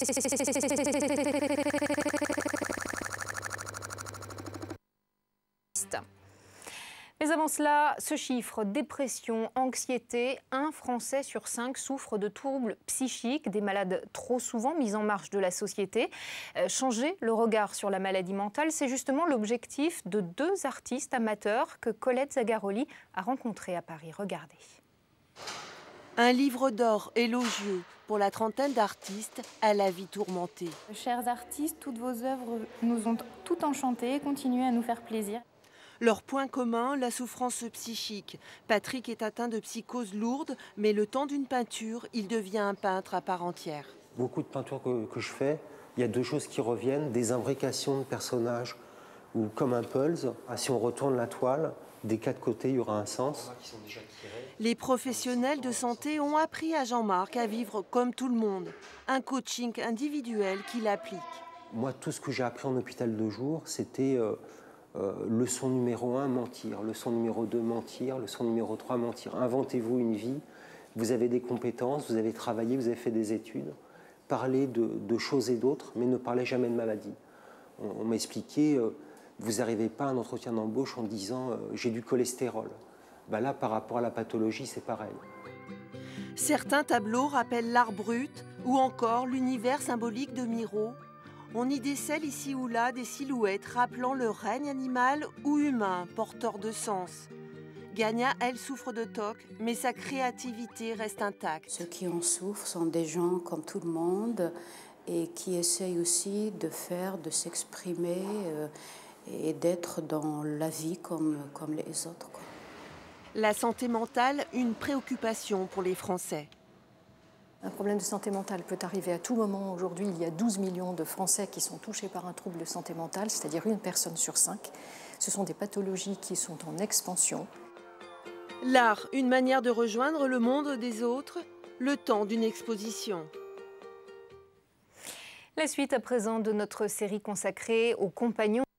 Mais avant cela, ce chiffre, dépression, anxiété, 1 Français sur 5 souffre de troubles psychiques, des malades trop souvent mis en marge de la société. Changer le regard sur la maladie mentale, c'est justement l'objectif de 2 artistes amateurs que Colette Zagaroli a rencontrés à Paris. Regardez. Un livre d'or élogieux pour la trentaine d'artistes à la vie tourmentée. Chers artistes, toutes vos œuvres nous ont tout enchantés et continuez à nous faire plaisir. Leur point commun, la souffrance psychique. Patrick est atteint de psychose lourde, mais le temps d'une peinture, il devient un peintre à part entière. Beaucoup de peintures que je fais, il y a 2 choses qui reviennent, des imbrications de personnages, ou comme un puzzle, si on retourne la toile, des 4 côtés, il y aura un sens. Les professionnels de santé ont appris à Jean-Marc à vivre comme tout le monde. Un coaching individuel qu'il applique. Moi, tout ce que j'ai appris en hôpital de jour, c'était leçon numéro 1, mentir. Leçon numéro 2, mentir. Leçon numéro 3, mentir. Inventez-vous une vie. Vous avez des compétences, vous avez travaillé, vous avez fait des études. Parlez de choses et d'autres, mais ne parlez jamais de maladie. On m'a expliqué, vous n'arrivez pas à un entretien d'embauche en disant j'ai du cholestérol. Ben là, par rapport à la pathologie, c'est pareil. Certains tableaux rappellent l'art brut ou encore l'univers symbolique de Miro. On y décèle ici ou là des silhouettes rappelant le règne animal ou humain, porteur de sens. Gagna, elle, souffre de TOC, mais sa créativité reste intacte. Ceux qui en souffrent sont des gens comme tout le monde et qui essayent aussi de faire, de s'exprimer et d'être dans la vie comme les autres, quoi. La santé mentale, une préoccupation pour les Français. Un problème de santé mentale peut arriver à tout moment. Aujourd'hui, il y a 12 millions de Français qui sont touchés par un trouble de santé mentale, c'est-à-dire 1 personne sur 5. Ce sont des pathologies qui sont en expansion. L'art, une manière de rejoindre le monde des autres, le temps d'une exposition. La suite à présent de notre série consacrée aux compagnons